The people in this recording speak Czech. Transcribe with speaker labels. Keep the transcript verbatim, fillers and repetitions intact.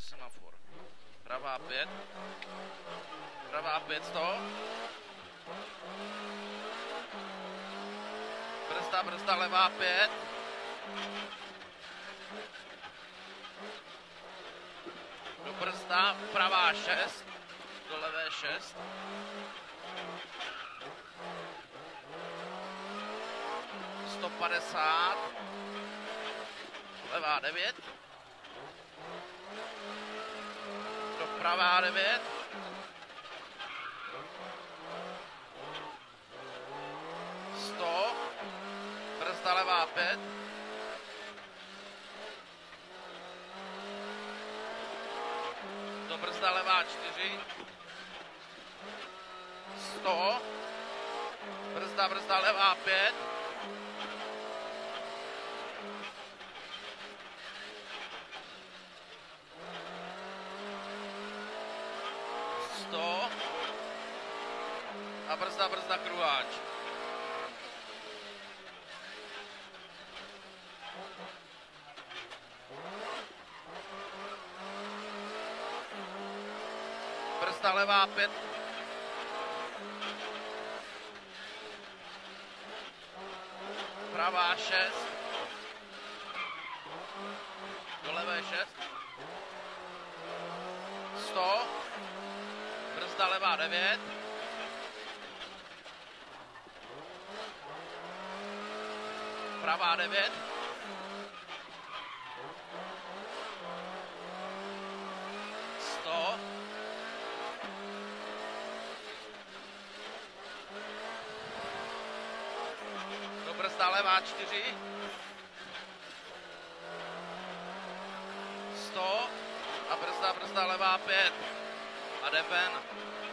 Speaker 1: semafor. Pravá pět. Pravá pět, sto. Brzda, brzda, levá pět. Do brzda, pravá šest. Do levé šest. sto padesát. Levá devět. Do pravá devět. sto. Brzda levá pět. Do brzda levá čtyři. sto. Brzda, brzda levá pět. sto. A brzda, brzda kruháč. Brzda levá pět. Pravá šest. Do levé šest. sto. Brzda levá devět. Pravá devět. sto. Do brzda levá čtyři. sto. A brzda, brzda levá pět. A jdem ven.